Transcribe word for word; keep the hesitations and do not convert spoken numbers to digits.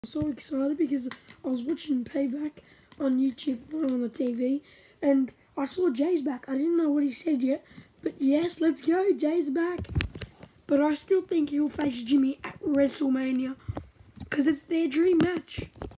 I'm so excited because I was watching Payback on YouTube, not on the T V, and I saw Jay's back. I didn't know what he said yet, but yes, let's go. Jay's back. But I still think he'll face Jimmy at WrestleMania because it's their dream match.